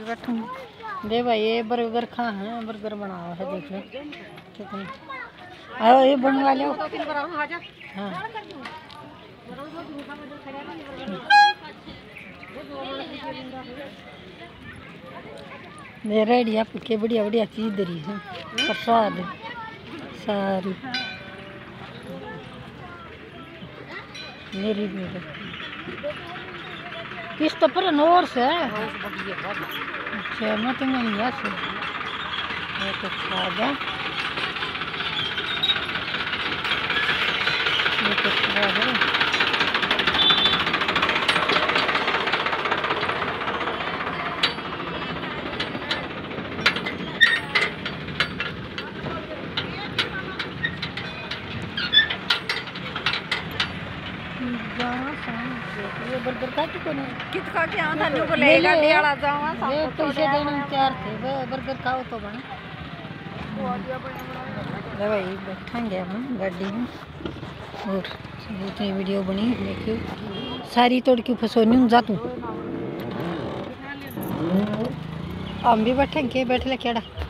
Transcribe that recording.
भी बैठूंगी। दे भाई ये बर्गर खा है, बर्गर बनाया है देख लो कितनी। आओ ये बनवा लो। हाँ ये रेडी आपके बढ़िया बढ़िया चीज दे रही है प्रसाद सारी मेरी किस्त पर नोर से। अच्छा मैं तो नहीं ऐसे तो खा जा ये तो खा जा। ये बर्गर काट को नहीं कित खा के आना न्यू बोलेगा डेला जावा सब ये पैसे देने तैयार थे बर्गर खाओ तो बना ले भाई बैठेंगे हम गाड़ी में और इतनी वीडियो बनी देखियो सारी तोड़ के फसोनी जा तू हम भी बैठेंगे बैठ ले केड़ा।